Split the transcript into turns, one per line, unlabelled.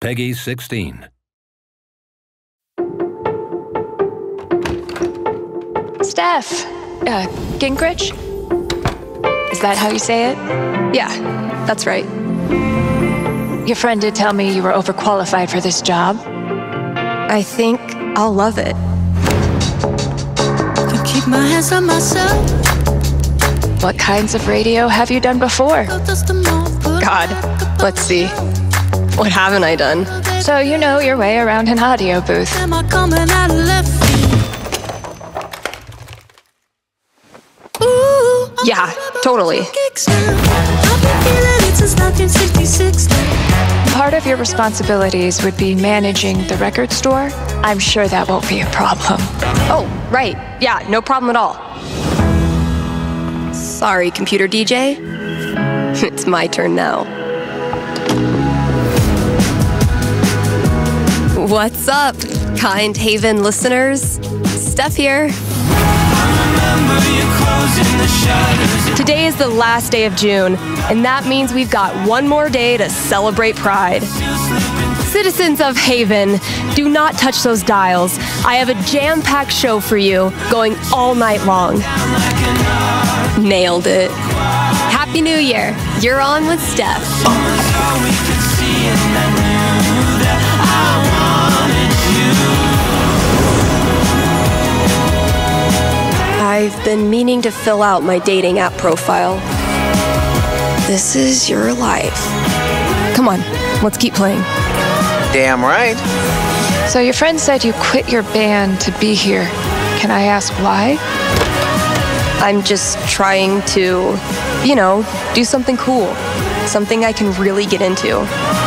PEGI 16.
Steph, Gingrich? Is that how you say it?
Yeah, that's right.
Your friend did tell me you were overqualified for this job.
I think I'll love it.
Can keep my hands on myself.
What kinds of radio have you done before?
God, let's see. What haven't I done?
So you know your way around an audio booth.
Am I coming out of left field? Ooh,
Yeah, totally.
I've been feeling it since 1966.
Part of your responsibilities would be managing the record store. I'm sure that won't be a problem.
Oh, right. Yeah, no problem at all. Sorry, computer DJ. It's my turn now. What's up, Kind Haven listeners? Steph here. Today is the last day of June, and that means we've got one more day to celebrate Pride. Citizens of Haven, do not touch those dials. I have a jam-packed show for you, going all night long. Nailed it. Happy New Year. You're on with Steph. I've been meaning to fill out my dating app profile. This is your life. Come on, let's keep playing.
Damn right.
So your friend said you quit your band to be here. Can I ask why?
I'm just trying to, do something cool. Something I can really get into.